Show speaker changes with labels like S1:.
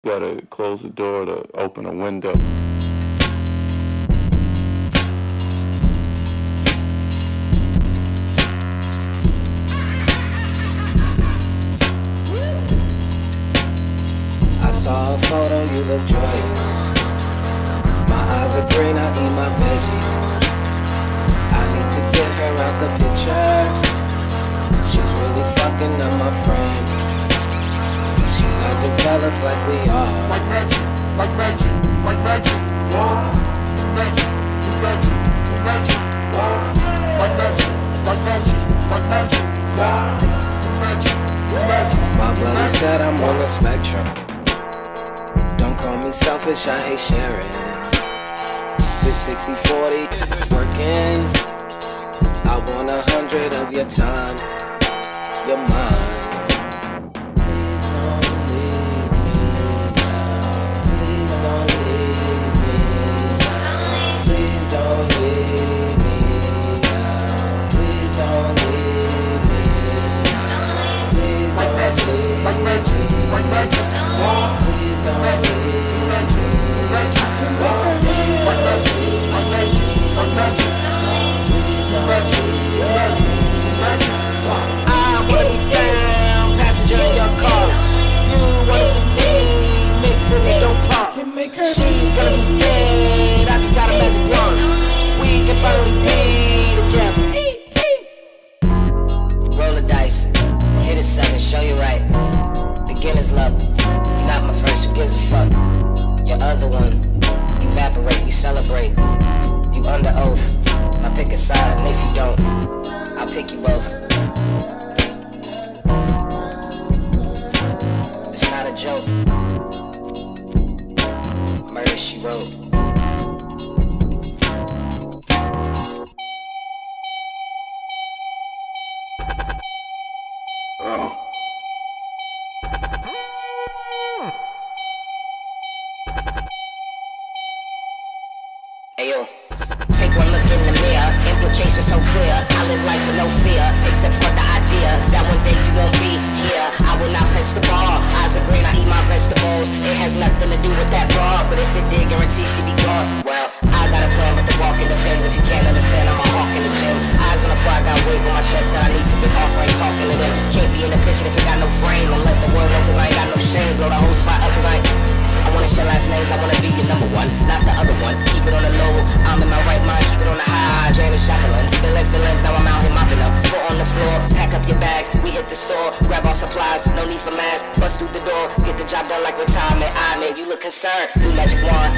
S1: Gotta close the door to open a window.
S2: I saw a photo, you look joyous. My eyes are green, I eat my veggies. I need to get her out the picture. She's really fucking up my frame. She's not developed like we are.
S3: Like magic, like magic, like magic. Whoa, magic, magic, magic. Whoa, like magic, like magic, like magic. Whoa, magic, magic.
S2: My brother said I'm on the spectrum. Don't call me selfish, I hate sharing. This 60-40 isn't working. I want 100 of your time, your mind. Please don't leave me now. Please don't leave me now. Please don't leave me now. Please don't leave me now. Please
S3: Like magic, like magic, like magic. Whoa,
S2: please don't leave me
S3: magic, magic. Whoa, like magic, like magic, like magic. Magic, magic, magic.
S2: I wanna be found, passenger in your car. You wanna be me, mixing it, don't pop. She's gonna be dead, I just got a magic wand. We can finally be together. Roll the dice, hit a 7, show you right. Beginner's luck, you're not my first, who gives a fuck? Your other one, evaporate, we celebrate. You under oath, now pick a side, and if you don't, I'll pick you both. It's not a joke. Murder, she wrote. Ayo, take one look in the mirror, implications so clear. I live life with no fear, except for the idea that one day you won't be here. I will not fetch the ball, eyes are green, I eat my vegetables. It has nothing to do with that broad, but if it did, guarantee she be gone. Well, I got a plan, but the walk depends. If you can't understand, I'm a hawk in the gym. Eyes on the prize, got weight on my chest that I need to get off. I ain't talking to them. Can't be in the picture if it got no frame. And let the world know, cause I ain't got no shame. Blow the whole spot up, cause I wanna share last names, I wanna be your number one, not the other one. Keep it on the low, I'm in my right mind, keep it on the high. Drain the shotgun, spilling feelings, now I'm out here mopping up. Foot on the floor, pack up your bags, we hit the store, grab our supplies, no need for masks. Bust through the door, get the job done like retirement. I mean, you look concerned, new magic wand.